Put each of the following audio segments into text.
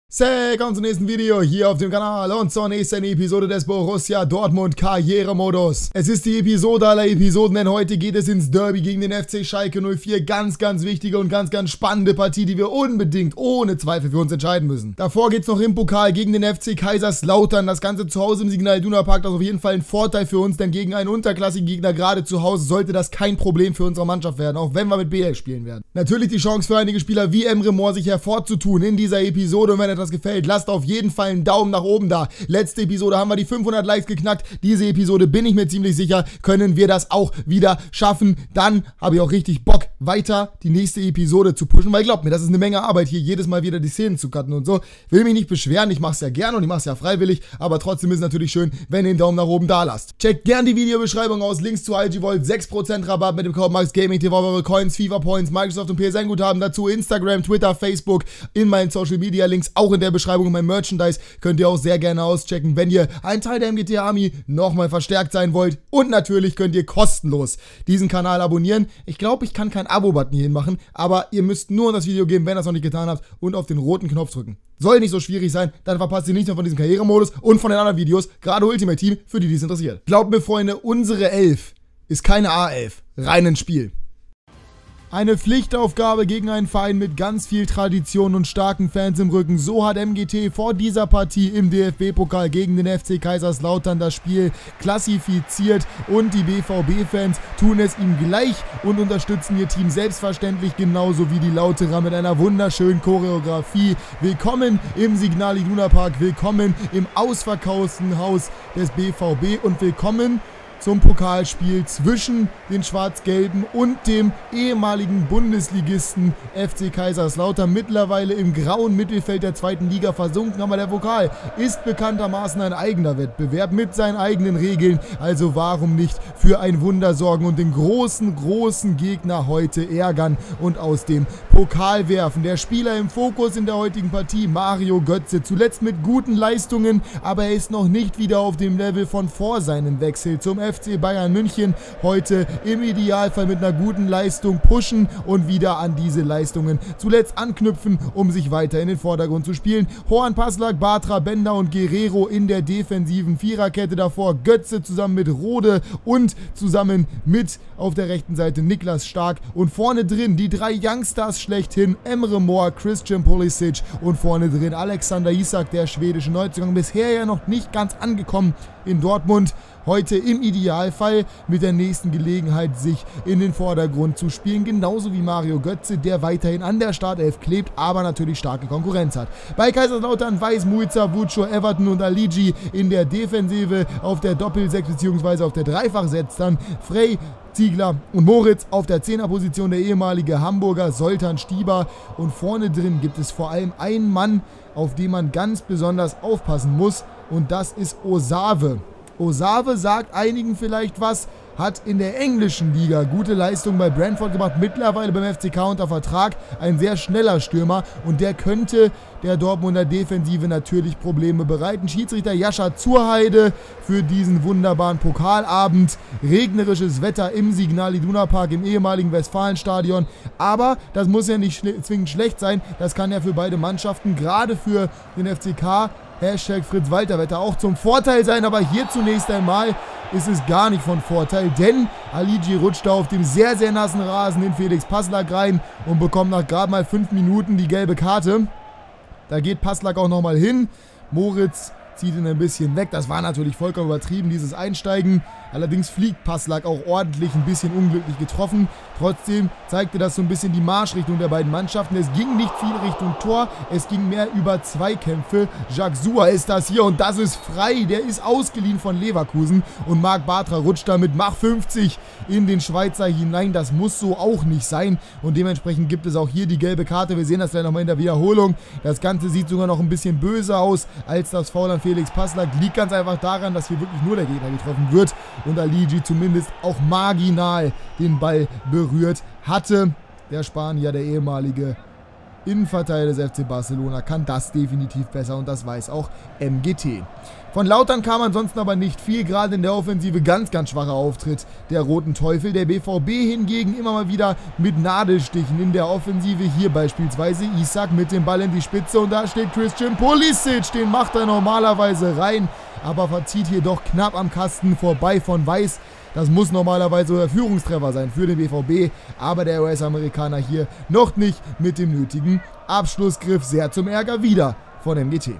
Willkommen zum nächsten Video hier auf dem Kanal und zur nächsten Episode des Borussia Dortmund Karrieremodus. Es ist die Episode aller Episoden, denn heute geht es ins Derby gegen den FC Schalke 04. Ganz wichtige und ganz spannende Partie, die wir unbedingt ohne Zweifel für uns entscheiden müssen. Davor geht es noch im Pokal gegen den FC Kaiserslautern. Das Ganze zu Hause im Signal Iduna Park, das ist auf jeden Fall ein Vorteil für uns, denn gegen einen unterklassigen Gegner gerade zu Hause sollte das kein Problem für unsere Mannschaft werden, auch wenn wir mit BL spielen werden. Natürlich die Chance für einige Spieler wie Emre Mor sich hervorzutun in dieser Episode, und wenn etwas gefällt, lasst auf jeden Fall einen Daumen nach oben da. Letzte Episode haben wir die 500 Likes geknackt. Diese Episode, bin ich mir ziemlich sicher, können wir das auch wieder schaffen. Dann habe ich auch richtig Bock, weiter die nächste Episode zu pushen, weil glaubt mir, das ist eine Menge Arbeit, hier jedes Mal wieder die Szenen zu cutten und so. Will mich nicht beschweren, ich mache es ja gerne und ich mache es ja freiwillig, aber trotzdem ist es natürlich schön, wenn ihr den Daumen nach oben da lasst. Checkt gern die Videobeschreibung aus, Links zu IG Vault, 6% Rabatt mit dem Code MaxGamingTV, eure Coins, FIFA Points, Microsoft und PSN Guthaben dazu, Instagram, Twitter, Facebook, in meinen Social Media Links, auch in der Beschreibung und mein Merchandise könnt ihr auch sehr gerne auschecken, wenn ihr ein Teil der MGT Army nochmal verstärkt sein wollt. Und natürlich könnt ihr kostenlos diesen Kanal abonnieren. Ich glaube, ich kann keinen Abo-Button hier hinmachen, aber ihr müsst nur das Video geben, wenn ihr das noch nicht getan habt, und auf den roten Knopf drücken. Soll nicht so schwierig sein, dann verpasst ihr nicht nur von diesem Karrieremodus und von den anderen Videos, gerade Ultimate Team, für die es interessiert. Glaubt mir, Freunde, unsere 11 ist keine A11, rein ins Spiel. Eine Pflichtaufgabe gegen einen Verein mit ganz viel Tradition und starken Fans im Rücken. So hat MGT vor dieser Partie im DFB-Pokal gegen den FC Kaiserslautern das Spiel klassifiziert, und die BVB-Fans tun es ihm gleich und unterstützen ihr Team selbstverständlich genauso wie die Lauterer mit einer wunderschönen Choreografie. Willkommen im Signal Iduna Park, willkommen im ausverkauften Haus des BVB und willkommen zum Pokalspiel zwischen den Schwarz-Gelben und dem ehemaligen Bundesligisten FC Kaiserslautern, mittlerweile im grauen Mittelfeld der zweiten Liga versunken, aber der Pokal ist bekanntermaßen ein eigener Wettbewerb mit seinen eigenen Regeln, also warum nicht für ein Wunder sorgen und den großen Gegner heute ärgern und aus dem Pokal werfen. Der Spieler im Fokus in der heutigen Partie, Mario Götze, zuletzt mit guten Leistungen, aber er ist noch nicht wieder auf dem Level von vor seinem Wechsel zum FC Bayern München. Heute im Idealfall mit einer guten Leistung pushen und wieder an diese Leistungen zuletzt anknüpfen, um sich weiter in den Vordergrund zu spielen. Horn, Passlack, Bartra, Bender und Guerrero in der defensiven Viererkette, davor Götze zusammen mit Rode und zusammen mit auf der rechten Seite Niklas Stark, und vorne drin die drei Youngstars schlechthin, Emre Mor, Christian Pulisic, und vorne drin Alexander Isak, der schwedische Neuzugang, bisher ja noch nicht ganz angekommen in Dortmund. Heute im Idealfall mit der nächsten Gelegenheit, sich in den Vordergrund zu spielen, genauso wie Mario Götze, der weiterhin an der Startelf klebt, aber natürlich starke Konkurrenz hat. Bei Kaiserslautern Weiß, Muiza, Vuccio, Everton und Aligi in der Defensive, auf der Doppel-6 bzw. auf der Dreifach-6 dann Frey, Ziegler und Moritz, auf der 10er-Position der ehemalige Hamburger Soltan Stieber, und vorne drin gibt es vor allem einen Mann, auf den man ganz besonders aufpassen muss, und das ist Osave. Osave sagt einigen vielleicht was, hat in der englischen Liga gute Leistungen bei Brentford gemacht, mittlerweile beim FCK unter Vertrag, ein sehr schneller Stürmer, und der könnte der Dortmunder Defensive natürlich Probleme bereiten. Schiedsrichter Jascha Zurheide für diesen wunderbaren Pokalabend. Regnerisches Wetter im Signal Iduna Park im ehemaligen Westfalenstadion, aber das muss ja nicht zwingend schlecht sein, das kann ja für beide Mannschaften, gerade für den FCK, Hashtag Fritz-Walter-Wetter, auch zum Vorteil sein, aber hier zunächst einmal ist es gar nicht von Vorteil, denn Aligi rutscht da auf dem sehr nassen Rasen in Felix Passlack rein und bekommt nach gerade mal 5 Minuten die gelbe Karte. Da geht Passlack auch nochmal hin, Moritz zieht ihn ein bisschen weg, das war natürlich vollkommen übertrieben, dieses Einsteigen. Allerdings fliegt Passlack auch ordentlich, ein bisschen unglücklich getroffen. Trotzdem zeigte das so ein bisschen die Marschrichtung der beiden Mannschaften. Es ging nicht viel Richtung Tor, es ging mehr über Zweikämpfe. Jacques Sua ist das hier, und das ist frei. Der ist ausgeliehen von Leverkusen, und Marc Bartra rutscht damit Mach 50 in den Schweizer hinein. Das muss so auch nicht sein, und dementsprechend gibt es auch hier die gelbe Karte. Wir sehen das gleich nochmal in der Wiederholung. Das Ganze sieht sogar noch ein bisschen böser aus als das Foul an Felix Passlack. Liegt ganz einfach daran, dass hier wirklich nur der Gegner getroffen wird und Aligi zumindest auch marginal den Ball berührt hatte. Der Spanier, der ehemalige Innenverteidiger des FC Barcelona kann das definitiv besser und das weiß auch MGT. Von Lautern kam ansonsten aber nicht viel, gerade in der Offensive ganz, ganz schwacher Auftritt der Roten Teufel. Der BVB hingegen immer mal wieder mit Nadelstichen in der Offensive. Hier beispielsweise Isak mit dem Ball in die Spitze und da steht Christian Pulisic. Den macht er normalerweise rein, aber verzieht hier doch knapp am Kasten vorbei von Weiß. Das muss normalerweise der Führungstreffer sein für den BVB, aber der US-Amerikaner hier noch nicht mit dem nötigen Abschlussgriff. Sehr zum Ärger wieder von MGT.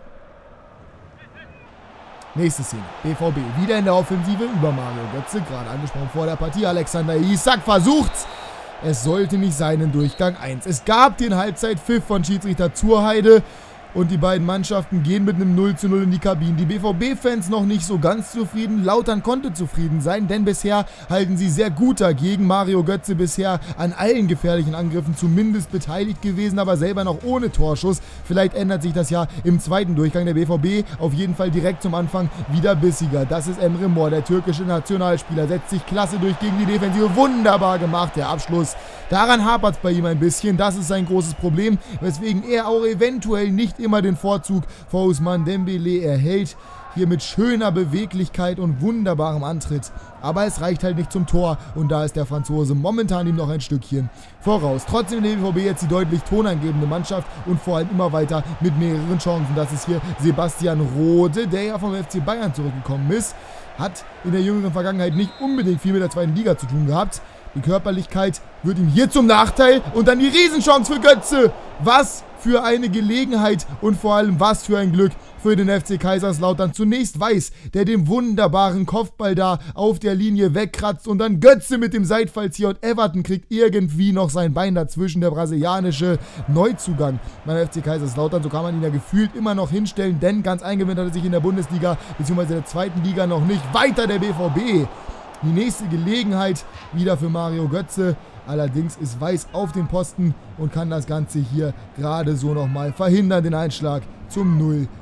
Nächste Szene, BVB wieder in der Offensive über Mario Götze, gerade angesprochen vor der Partie. Alexander Isak versucht's. Es sollte nicht sein in Durchgang 1. Es gab den Halbzeitpfiff von Schiedsrichter Zurheide und die beiden Mannschaften gehen mit einem 0:0 in die Kabinen. Die BVB-Fans noch nicht so ganz zufrieden. Lautern konnte zufrieden sein, denn bisher halten sie sehr gut dagegen. Mario Götze bisher an allen gefährlichen Angriffen zumindest beteiligt gewesen, aber selber noch ohne Torschuss. Vielleicht ändert sich das ja im zweiten Durchgang. Der BVB auf jeden Fall direkt zum Anfang wieder bissiger. Das ist Emre Mor, der türkische Nationalspieler. Setzt sich klasse durch gegen die Defensive. Wunderbar gemacht, der Abschluss. Daran hapert es bei ihm ein bisschen. Das ist sein großes Problem, weswegen er auch eventuell nicht immer den Vorzug vor Ousmane Dembélé erhält. Hier mit schöner Beweglichkeit und wunderbarem Antritt. Aber es reicht halt nicht zum Tor und da ist der Franzose momentan ihm noch ein Stückchen voraus. Trotzdem der BVB jetzt die deutlich tonangebende Mannschaft und vor allem immer weiter mit mehreren Chancen. Das ist hier Sebastian Rode, der ja vom FC Bayern zurückgekommen ist. Hat in der jüngeren Vergangenheit nicht unbedingt viel mit der zweiten Liga zu tun gehabt. Die Körperlichkeit wird ihm hier zum Nachteil und dann die Riesenchance für Götze. Was für eine Gelegenheit und vor allem was für ein Glück für den FC Kaiserslautern. Zunächst Weiß, der den wunderbaren Kopfball da auf der Linie wegkratzt und dann Götze mit dem Seitfallzieher und Everton kriegt irgendwie noch sein Bein dazwischen, der brasilianische Neuzugang beim FC Kaiserslautern. So kann man ihn ja gefühlt immer noch hinstellen, denn ganz eingewöhnt hat er sich in der Bundesliga bzw. der zweiten Liga noch nicht. Weiter der BVB. Die nächste Gelegenheit wieder für Mario Götze. Allerdings ist Weiß auf dem Posten und kann das Ganze hier gerade so nochmal verhindern, den Einschlag zum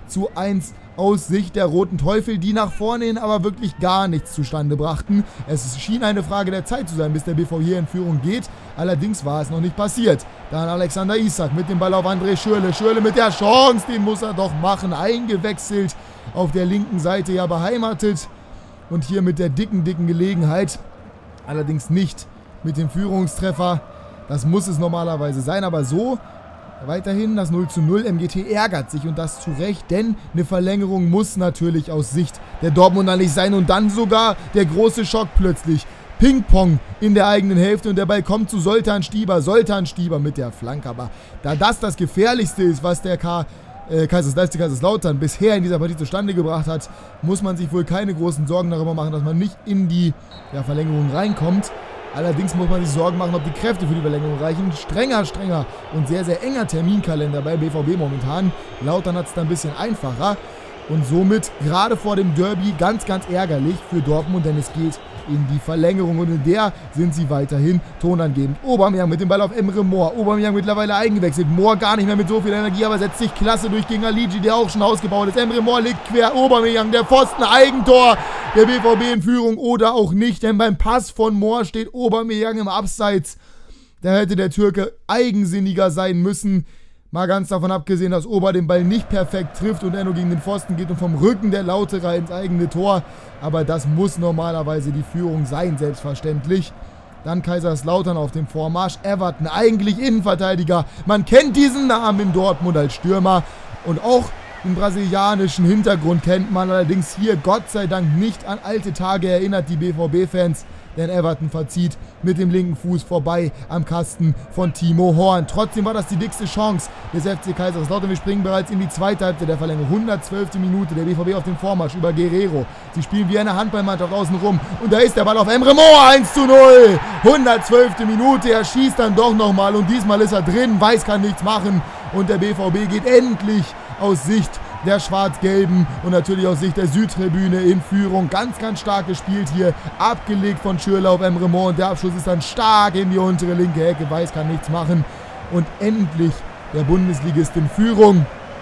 0:1 aus Sicht der Roten Teufel, die nach vorne hin aber wirklich gar nichts zustande brachten. Es schien eine Frage der Zeit zu sein, bis der BVB hier in Führung geht. Allerdings war es noch nicht passiert. Dann Alexander Isak mit dem Ball auf André Schürrle. Schürrle mit der Chance, den muss er doch machen. Eingewechselt, auf der linken Seite ja beheimatet. Und hier mit der dicken Gelegenheit, allerdings nicht mit dem Führungstreffer. Das muss es normalerweise sein, aber so weiterhin das 0:0. MGT ärgert sich und das zu Recht, denn eine Verlängerung muss natürlich aus Sicht der Dortmunder nicht sein. Und dann sogar der große Schock plötzlich. Ping-Pong in der eigenen Hälfte und der Ball kommt zu Zoltan Stieber. Zoltan Stieber mit der Flanke, aber da das Gefährlichste ist, was der Kaiserslautern bisher in dieser Partie zustande gebracht hat, muss man sich wohl keine großen Sorgen darüber machen, dass man nicht in die Verlängerung reinkommt. Allerdings muss man sich Sorgen machen, ob die Kräfte für die Verlängerung reichen. Strenger und sehr, sehr enger Terminkalender beim BVB momentan. Lautern hat es da ein bisschen einfacher und somit gerade vor dem Derby ganz ärgerlich für Dortmund, denn es geht in die Verlängerung und in der sind sie weiterhin tonangebend. Aubameyang mit dem Ball auf Emre Mor. Aubameyang mittlerweile eingewechselt. Mor gar nicht mehr mit so viel Energie, aber setzt sich klasse durch gegen Aligi, der auch schon ausgebaut ist. Emre Mor liegt quer. Aubameyang, der Pfosten, Eigentor. Der BVB in Führung oder auch nicht, denn beim Pass von Mor steht Aubameyang im Abseits. Da hätte der Türke eigensinniger sein müssen. Mal ganz davon abgesehen, dass Ober den Ball nicht perfekt trifft und er nur gegen den Pfosten geht und vom Rücken der Lauterer ins eigene Tor. Aber das muss normalerweise die Führung sein, selbstverständlich. Dann Kaiserslautern auf dem Vormarsch. Everton, eigentlich Innenverteidiger. Man kennt diesen Namen in Dortmund als Stürmer. Und auch den brasilianischen Hintergrund kennt man. Allerdings hier Gott sei Dank nicht an alte Tage erinnert, die BVB-Fans. Denn Everton verzieht mit dem linken Fuß vorbei am Kasten von Timo Horn. Trotzdem war das die dickste Chance des FC Kaiserslautern. Wir springen bereits in die zweite Halbzeit der Verlängerung. 112. Minute, der BVB auf dem Vormarsch über Guerrero. Sie spielen wie eine Handballmannschaft außen rum. Und da ist der Ball auf Emre Mor, 1:0. 112. Minute, er schießt dann doch nochmal und diesmal ist er drin. Weiß kann nichts machen und der BVB geht endlich aus Sicht der Schwarz-Gelben und natürlich aus Sicht der Südtribüne in Führung. Ganz stark gespielt hier. Abgelegt von Schürrle auf Emre Mor und der Abschluss ist dann stark in die untere linke Ecke. Weiß kann nichts machen. Und endlich der Bundesligist in Führung.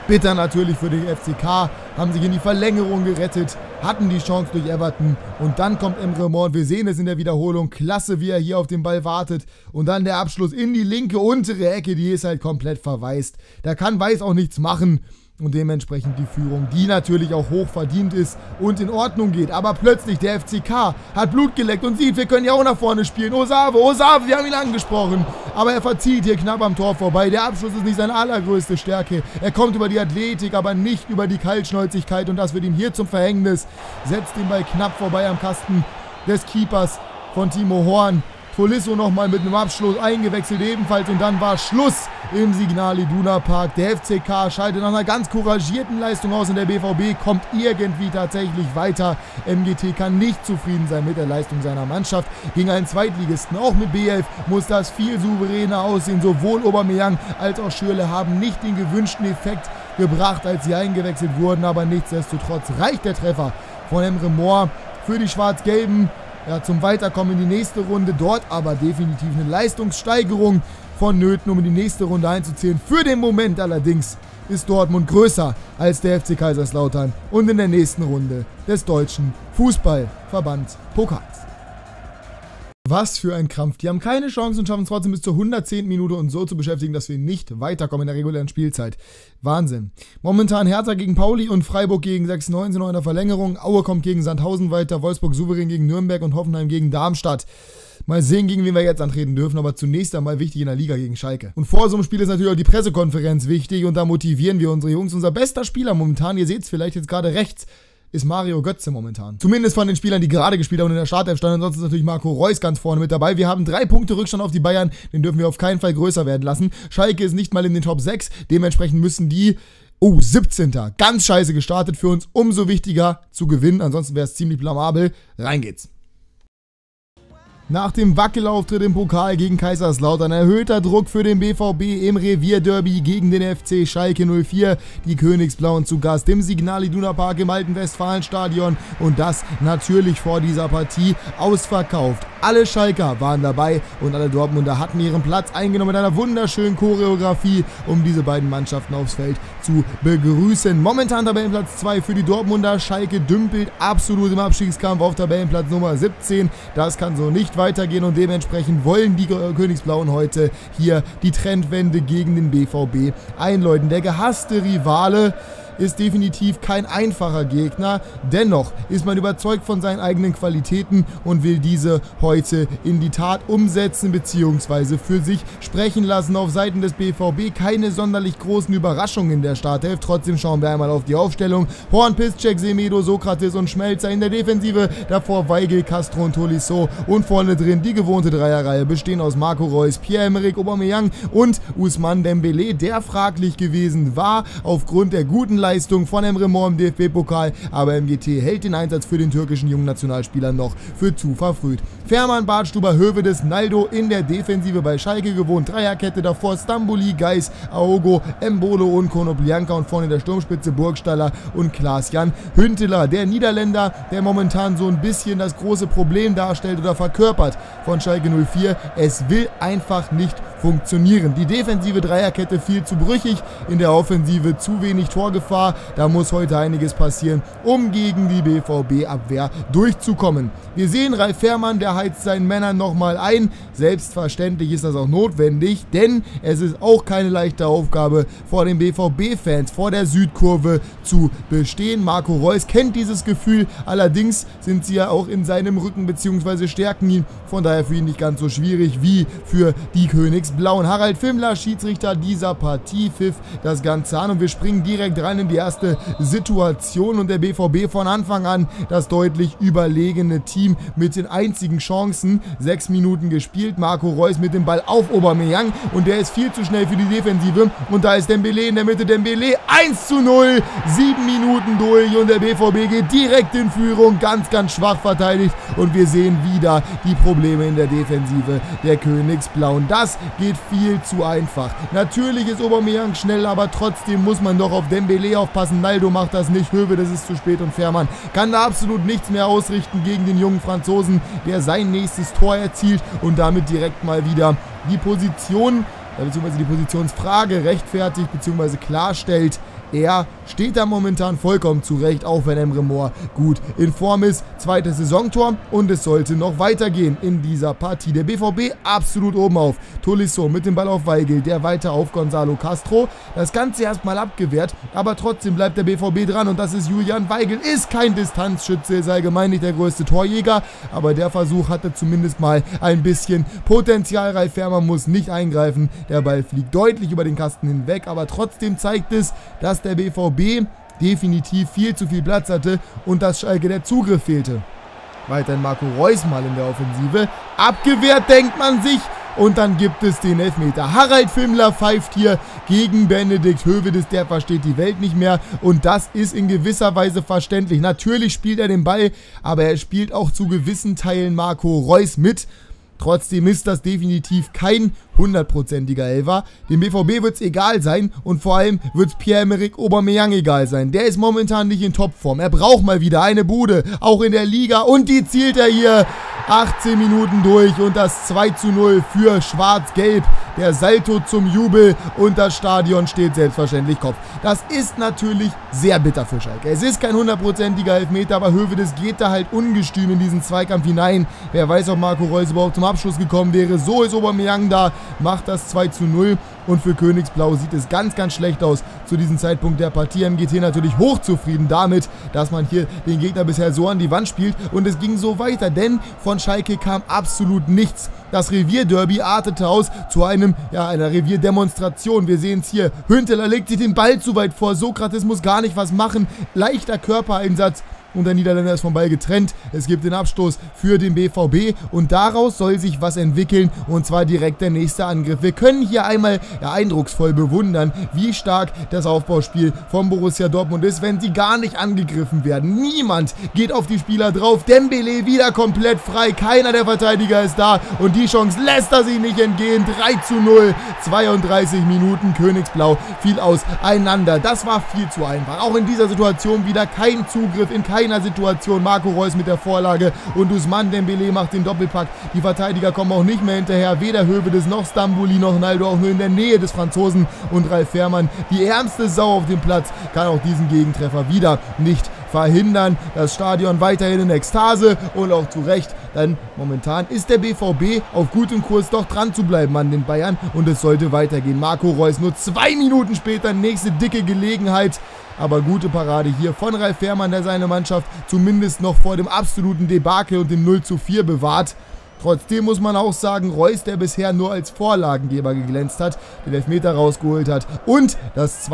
Bitter natürlich für den FCK, haben sich in die Verlängerung gerettet, hatten die Chance durch Everton und dann kommt Emre Mor und wir sehen es in der Wiederholung, klasse wie er hier auf den Ball wartet und dann der Abschluss in die linke untere Ecke, die ist halt komplett verwaist. Da kann Weiß auch nichts machen. Und dementsprechend die Führung, die natürlich auch hoch verdient ist und in Ordnung geht. Aber plötzlich der FCK hat Blut geleckt und sieht, wir können ja auch nach vorne spielen. Osave, wir haben ihn angesprochen. Aber er verzieht hier knapp am Tor vorbei. Der Abschluss ist nicht seine allergrößte Stärke. Er kommt über die Athletik, aber nicht über die Kaltschnäuzigkeit. Und das wird ihm hier zum Verhängnis. Setzt den Ball knapp vorbei am Kasten des Keepers von Timo Horn. Tolisso nochmal mit einem Abschluss eingewechselt ebenfalls und dann war Schluss im Signal Iduna Park. Der FCK schaltet nach einer ganz couragierten Leistung aus und der BVB kommt irgendwie tatsächlich weiter. MGT kann nicht zufrieden sein mit der Leistung seiner Mannschaft. Gegen einen Zweitligisten, auch mit B11, muss das viel souveräner aussehen. Sowohl Aubameyang als auch Schürrle haben nicht den gewünschten Effekt gebracht, als sie eingewechselt wurden, aber nichtsdestotrotz reicht der Treffer von Emre Mor für die Schwarz-Gelben. Ja, zum Weiterkommen in die nächste Runde, dort aber definitiv eine Leistungssteigerung vonnöten, um in die nächste Runde einzuziehen. Für den Moment allerdings ist Dortmund größer als der FC Kaiserslautern und in der nächsten Runde des Deutschen Fußballverband Pokals. Was für ein Krampf. Die haben keine Chance und schaffen es trotzdem bis zur 110. Minute uns so zu beschäftigen, dass wir nicht weiterkommen in der regulären Spielzeit. Wahnsinn. Momentan Hertha gegen Pauli und Freiburg gegen 96 noch in der Verlängerung. Aue kommt gegen Sandhausen weiter, Wolfsburg souverän gegen Nürnberg und Hoffenheim gegen Darmstadt. Mal sehen, gegen wen wir jetzt antreten dürfen, aber zunächst einmal wichtig in der Liga gegen Schalke. Und vor so einem Spiel ist natürlich auch die Pressekonferenz wichtig und da motivieren wir unsere Jungs. Unser bester Spieler momentan, ihr seht es vielleicht jetzt gerade rechts, ist Mario Götze momentan. Zumindest von den Spielern, die gerade gespielt haben und in der Startelf standen. Ansonsten ist natürlich Marco Reus ganz vorne mit dabei. Wir haben 3 Punkte Rückstand auf die Bayern. Den dürfen wir auf keinen Fall größer werden lassen. Schalke ist nicht mal in den Top 6. Dementsprechend müssen die 17. Ganz scheiße gestartet für uns. Umso wichtiger zu gewinnen. Ansonsten wäre es ziemlich blamabel. Rein geht's. Nach dem Wackelauftritt im Pokal gegen Kaiserslautern erhöhter Druck für den BVB im Revierderby gegen den FC Schalke 04. Die Königsblauen zu Gast im Signal Iduna Park im alten Westfalenstadion und das natürlich vor dieser Partie ausverkauft. Alle Schalker waren dabei und alle Dortmunder hatten ihren Platz eingenommen mit einer wunderschönen Choreografie, um diese beiden Mannschaften aufs Feld zu begrüßen. Momentan Tabellenplatz 2 für die Dortmunder. Schalke dümpelt absolut im Abstiegskampf auf Tabellenplatz Nummer 17. Das kann so nicht weitergehen und dementsprechend wollen die Königsblauen heute hier die Trendwende gegen den BVB einläuten. Der gehasste Rivale ist definitiv kein einfacher Gegner. Dennoch ist man überzeugt von seinen eigenen Qualitäten und will diese heute in die Tat umsetzen bzw. für sich sprechen lassen. Auf Seiten des BVB keine sonderlich großen Überraschungen in der Startelf. Trotzdem schauen wir einmal auf die Aufstellung. Horn, Piszczek, Semedo, Sokrates und Schmelzer in der Defensive. Davor Weigl, Castro und Tolisso. Und vorne drin die gewohnte Dreierreihe bestehen aus Marco Reus, Pierre-Emerick Aubameyang und Ousmane Dembélé, der fraglich gewesen war aufgrund der guten Leistung von Emre Mor im DFB-Pokal, aber MGT hält den Einsatz für den türkischen jungen Nationalspieler noch für zu verfrüht. Fährmann, Bartstuber, Hövedes, Naldo in der Defensive bei Schalke gewohnt. Dreierkette davor Stamboli, Geis, Aogo, Embolo und Konoplyanka und vorne in der Sturmspitze Burgstaller und Klaas-Jan Hünteler. Der Niederländer, der momentan so ein bisschen das große Problem darstellt oder verkörpert von Schalke 04. Es will einfach nicht funktionieren. Die defensive Dreierkette viel zu brüchig, in der Offensive zu wenig Torgefahr. Da muss heute einiges passieren, um gegen die BVB-Abwehr durchzukommen. Wir sehen Ralf Fährmann, der heizt seinen Männern nochmal ein. Selbstverständlich ist das auch notwendig, denn es ist auch keine leichte Aufgabe, vor den BVB-Fans, vor der Südkurve zu bestehen. Marco Reus kennt dieses Gefühl, allerdings sind sie ja auch in seinem Rücken bzw. stärken ihn. Von daher für ihn nicht ganz so schwierig wie für die Königsblauen. Harald Fimmler, Schiedsrichter dieser Partie, pfiff das Ganze an und wir springen direkt rein in die erste Situation und der BVB von Anfang an das deutlich überlegene Team mit den einzigen Chancen. 6 Minuten gespielt, Marco Reus mit dem Ball auf Aubameyang und der ist viel zu schnell für die Defensive und da ist Dembélé in der Mitte, Dembélé 1:0, 7 Minuten durch und der BVB geht direkt in Führung, ganz schwach verteidigt und wir sehen wieder die Probleme in der Defensive der Königsblauen. Das geht viel zu einfach. Natürlich ist Aubameyang schnell, aber trotzdem muss man doch auf Dembélé aufpassen. Naldo macht das nicht, Höwe, das ist zu spät und Fährmann kann da absolut nichts mehr ausrichten gegen den jungen Franzosen, der sein nächstes Tor erzielt und damit direkt mal wieder die Position bzw. die Positionsfrage rechtfertigt bzw. klarstellt Er steht da momentan vollkommen zurecht, auch wenn Emre Mor gut in Form ist. Zweites Saisontor und es sollte noch weitergehen in dieser Partie. Der BVB absolut oben auf. Tolisso mit dem Ball auf Weigl, der weiter auf Gonzalo Castro. Das Ganze erstmal abgewehrt, aber trotzdem bleibt der BVB dran und das ist Julian Weigl. Ist kein Distanzschütze, ist allgemein nicht der größte Torjäger, aber der Versuch hatte zumindest mal ein bisschen Potenzial. Ralf Fährmann muss nicht eingreifen. Der Ball fliegt deutlich über den Kasten hinweg, aber trotzdem zeigt es, dass der BVB definitiv viel zu viel Platz hatte und dass Schalke der Zugriff fehlte. Weiterhin Marco Reus mal in der Offensive. Abgewehrt, denkt man sich. Und dann gibt es den Elfmeter. Harald Filmler pfeift hier gegen Benedikt Höwedes. Der versteht die Welt nicht mehr. Und das ist in gewisser Weise verständlich. Natürlich spielt er den Ball, aber er spielt auch zu gewissen Teilen Marco Reus mit. Trotzdem ist das definitiv kein 100%iger Elfer. Dem BVB wird es egal sein und vor allem wird es Pierre-Emerick Aubameyang egal sein. Der ist momentan nicht in Topform. Er braucht mal wieder eine Bude, auch in der Liga und die zielt er hier 18 Minuten durch und das 2:0 für Schwarz-Gelb. Der Salto zum Jubel und das Stadion steht selbstverständlich Kopf. Das ist natürlich sehr bitter für Schalke. Es ist kein 100%iger Elfmeter, aber Höwedes geht da halt ungestüm in diesen Zweikampf hinein. Wer weiß, ob Marco Reus überhaupt zum Abschluss gekommen wäre. So ist Aubameyang da, macht das 2:0 und für Königsblau sieht es ganz, ganz schlecht aus zu diesem Zeitpunkt der Partie. MGT natürlich hochzufrieden damit, dass man hier den Gegner bisher so an die Wand spielt und es ging so weiter, denn von Schalke kam absolut nichts. Das Revierderby artete aus zu einer Revierdemonstration. Wir sehen es hier. Hünteler legt sich den Ball zu weit vor. Sokrates muss gar nicht was machen. Leichter Körpereinsatz. Und der Niederländer ist vom Ball getrennt. Es gibt den Abstoß für den BVB und daraus soll sich was entwickeln und zwar direkt der nächste Angriff. Wir können hier einmal eindrucksvoll bewundern, wie stark das Aufbauspiel von Borussia Dortmund ist, wenn sie gar nicht angegriffen werden. Niemand geht auf die Spieler drauf. Dembele wieder komplett frei. Keiner der Verteidiger ist da und die Chance lässt er sich nicht entgehen. 3:0, 32 Minuten. Königsblau fiel auseinander. Das war viel zu einfach. Auch in dieser Situation wieder kein Zugriff in keiner Situation. Marco Reus mit der Vorlage und Ousmane Dembele macht den Doppelpack. Die Verteidiger kommen auch nicht mehr hinterher. Weder Höwedes noch Stambouli noch Ronaldo auch nur in der Nähe des Franzosen und Ralf Fährmann. Die ärmste Sau auf dem Platz kann auch diesen Gegentreffer wieder nicht verhindern. Das Stadion weiterhin in Ekstase und auch zu Recht, denn momentan ist der BVB auf gutem Kurs doch dran zu bleiben an den Bayern und es sollte weitergehen. Marco Reus nur 2 Minuten später, nächste dicke Gelegenheit. Aber gute Parade hier von Ralf Fährmann, der seine Mannschaft zumindest noch vor dem absoluten Debakel und dem 0:4 bewahrt. Trotzdem muss man auch sagen, Reus, der bisher nur als Vorlagengeber geglänzt hat, den Elfmeter rausgeholt hat und das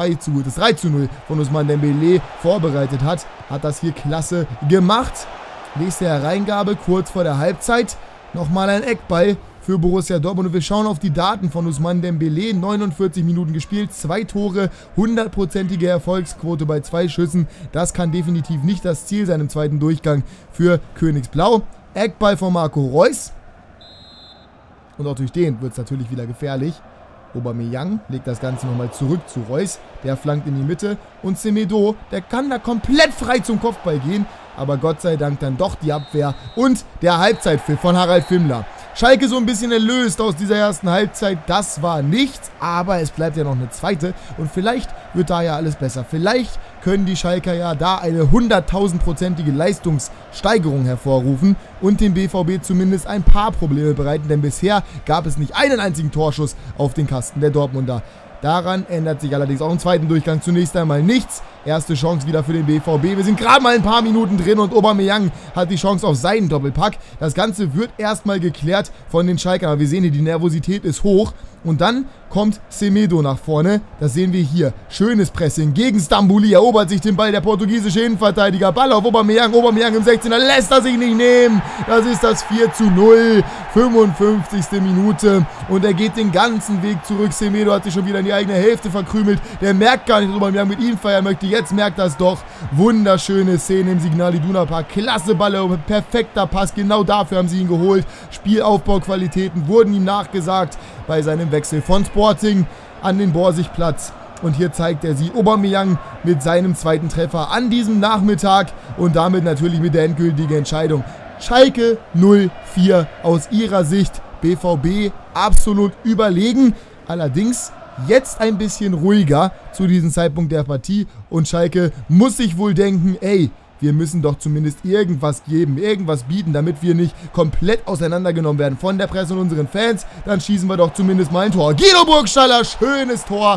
3:0 von Ousmane Dembele vorbereitet hat, hat das hier klasse gemacht. Nächste Hereingabe kurz vor der Halbzeit. Nochmal ein Eckball für Borussia Dortmund und wir schauen auf die Daten von Ousmane Dembele. 49 Minuten gespielt, 2 Tore, 100%ige Erfolgsquote bei 2 Schüssen. Das kann definitiv nicht das Ziel sein im zweiten Durchgang für Königsblau. Eckball von Marco Reus. Und auch durch den wird es natürlich wieder gefährlich. Aubameyang legt das Ganze nochmal zurück zu Reus. Der flankt in die Mitte. Und Semedo, der kann da komplett frei zum Kopfball gehen. Aber Gott sei Dank dann doch die Abwehr und der Halbzeitpfiff von Harald Filmler. Schalke so ein bisschen erlöst aus dieser ersten Halbzeit. Das war nichts, aber es bleibt ja noch eine zweite. Und vielleicht wird da ja alles besser. Vielleicht können die Schalker ja da eine 100.000%ige Leistungssteigerung hervorrufen und dem BVB zumindest ein paar Probleme bereiten. Denn bisher gab es nicht einen einzigen Torschuss auf den Kasten der Dortmunder. Daran ändert sich allerdings auch im zweiten Durchgang zunächst einmal nichts. Erste Chance wieder für den BVB. Wir sind gerade mal ein paar Minuten drin und Aubameyang hat die Chance auf seinen Doppelpack. Das Ganze wird erstmal geklärt von den Schalkern. Aber wir sehen hier, die Nervosität ist hoch. Und dann kommt Semedo nach vorne. Das sehen wir hier. Schönes Pressing gegen Stambouli. Erobert sich den Ball der portugiesische Innenverteidiger. Ball auf Aubameyang. Aubameyang im 16er. Lässt er sich nicht nehmen. Das ist das 4:0. 55. Minute. Und er geht den ganzen Weg zurück. Semedo hat sich schon wieder in die eigene Hälfte verkrümelt. Der merkt gar nicht, dass Aubameyang mit ihm feiern möchte. Jetzt merkt er es doch. Wunderschöne Szene im Signal Iduna Park. Klasse Ball. Perfekter Pass. Genau dafür haben sie ihn geholt. Spielaufbauqualitäten wurden ihm nachgesagt bei seinem Wechsel von Sporting an den Borsigplatz. Und hier zeigt er sie, Aubameyang mit seinem zweiten Treffer an diesem Nachmittag und damit natürlich mit der endgültigen Entscheidung. Schalke 04 aus ihrer Sicht, BVB absolut überlegen. Allerdings jetzt ein bisschen ruhiger zu diesem Zeitpunkt der Partie und Schalke muss sich wohl denken, ey, wir müssen doch zumindest irgendwas geben, irgendwas bieten, damit wir nicht komplett auseinandergenommen werden von der Presse und unseren Fans. Dann schießen wir doch zumindest mal ein Tor. Guido Burgstaller, schönes Tor,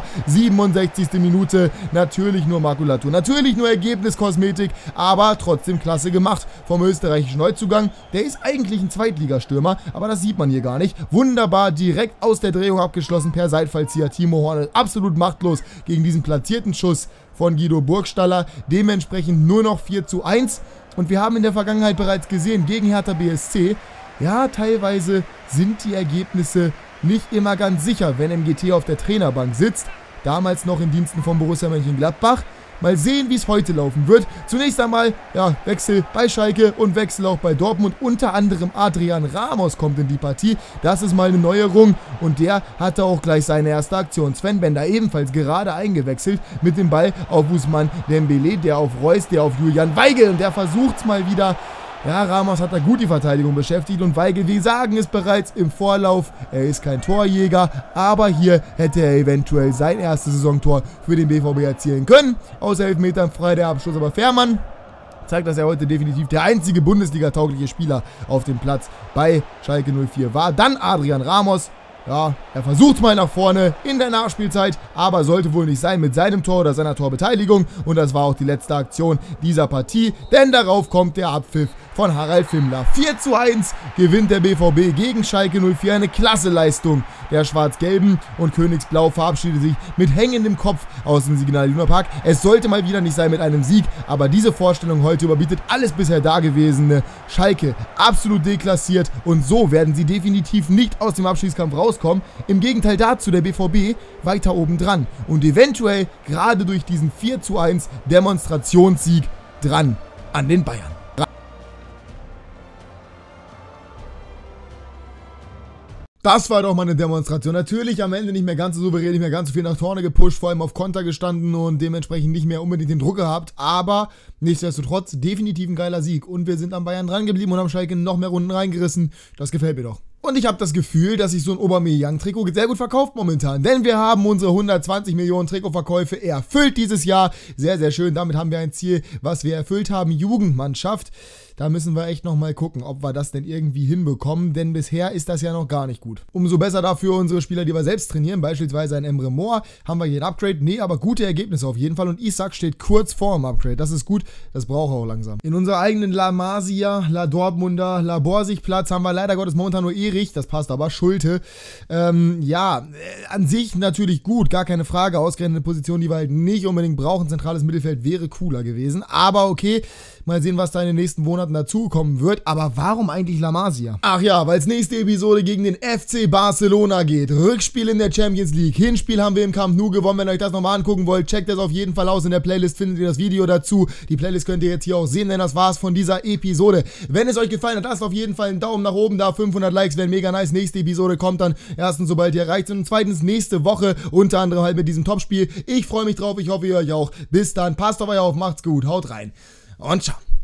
67. Minute. Natürlich nur Makulatur, natürlich nur Ergebniskosmetik, aber trotzdem klasse gemacht vom österreichischen Neuzugang. Der ist eigentlich ein Zweitligastürmer, aber das sieht man hier gar nicht. Wunderbar, direkt aus der Drehung abgeschlossen per Seitfallzieher. Timo Horn absolut machtlos gegen diesen platzierten Schuss von Guido Burgstaller, dementsprechend nur noch 4:1 und wir haben in der Vergangenheit bereits gesehen, gegen Hertha BSC, ja, teilweise sind die Ergebnisse nicht immer ganz sicher, wenn MGT auf der Trainerbank sitzt, damals noch in Diensten von Borussia Mönchengladbach. Mal sehen, wie es heute laufen wird. Zunächst einmal, ja, Wechsel bei Schalke und Wechsel auch bei Dortmund. Unter anderem Adrian Ramos kommt in die Partie. Das ist mal eine Neuerung und der hatte auch gleich seine erste Aktion. Sven Bender ebenfalls gerade eingewechselt mit dem Ball auf Ousmane Dembélé, der auf Reus, der auf Julian Weigl und der versucht es mal wieder. Ja, Ramos hat da gut die Verteidigung beschäftigt und Weigl, wir sagen es bereits im Vorlauf, er ist kein Torjäger, aber hier hätte er eventuell sein erstes Saisontor für den BVB erzielen können. Aus 11 Metern frei der Abschluss, aber Fährmann zeigt, dass er heute definitiv der einzige Bundesliga-taugliche Spieler auf dem Platz bei Schalke 04 war. Dann Adrian Ramos. Ja, er versucht mal nach vorne in der Nachspielzeit, aber sollte wohl nicht sein mit seinem Tor oder seiner Torbeteiligung. Und das war auch die letzte Aktion dieser Partie, denn darauf kommt der Abpfiff von Harald Fimmler. 4:1 gewinnt der BVB gegen Schalke 04. Eine klasse Leistung der Schwarz-Gelben und Königsblau verabschiedet sich mit hängendem Kopf aus dem Signal Iduna Park. Es sollte mal wieder nicht sein mit einem Sieg, aber diese Vorstellung heute überbietet alles bisher Dagewesene. Schalke absolut deklassiert und so werden sie definitiv nicht aus dem Abstiegskampf rauskommen. Im Gegenteil dazu der BVB weiter oben dran und eventuell gerade durch diesen 4:1 Demonstrationssieg dran an den Bayern. Das war doch mal eine Demonstration. Natürlich am Ende nicht mehr ganz so souverän, nicht mehr ganz so viel nach vorne gepusht, vor allem auf Konter gestanden und dementsprechend nicht mehr unbedingt den Druck gehabt. Aber nichtsdestotrotz definitiv ein geiler Sieg. Und wir sind am Bayern dran geblieben und haben Schalke noch mehr Runden reingerissen. Das gefällt mir doch. Und ich habe das Gefühl, dass sich so ein Aubameyang-Trikot sehr gut verkauft momentan. Denn wir haben unsere 120 Millionen Trikotverkäufe erfüllt dieses Jahr. Sehr, sehr schön. Damit haben wir ein Ziel, was wir erfüllt haben. Jugendmannschaft. Da müssen wir echt nochmal gucken, ob wir das denn irgendwie hinbekommen, denn bisher ist das ja noch gar nicht gut. Umso besser dafür unsere Spieler, die wir selbst trainieren, beispielsweise ein Emre Mor, haben wir hier ein Upgrade. Nee, aber gute Ergebnisse auf jeden Fall und Isak steht kurz vor dem Upgrade. Das ist gut, das braucht er auch langsam. In unserer eigenen La Masia, La Dortmunder, La Borsig-Platz haben wir leider Gottes momentan nur Erich, das passt aber, Schulte. Ja, an sich natürlich gut, gar keine Frage, ausgerechnet eine Position, die wir halt nicht unbedingt brauchen. Zentrales Mittelfeld wäre cooler gewesen, aber okay, mal sehen, was da in den nächsten Monaten dazukommen wird. Aber warum eigentlich La Masia? Ach ja, weil es nächste Episode gegen den FC Barcelona geht. Rückspiel in der Champions League. Hinspiel haben wir im Camp Nou gewonnen. Wenn ihr euch das nochmal angucken wollt, checkt das auf jeden Fall aus. In der Playlist findet ihr das Video dazu. Die Playlist könnt ihr jetzt hier auch sehen, denn das war's von dieser Episode. Wenn es euch gefallen hat, lasst auf jeden Fall einen Daumen nach oben da. 500 Likes wären mega nice. Nächste Episode kommt dann erstens, sobald ihr erreicht sind, und zweitens nächste Woche, unter anderem halt mit diesem Topspiel. Ich freue mich drauf. Ich hoffe, ihr euch auch. Bis dann. Passt auf euch auf. Macht's gut. Haut rein. Und ciao.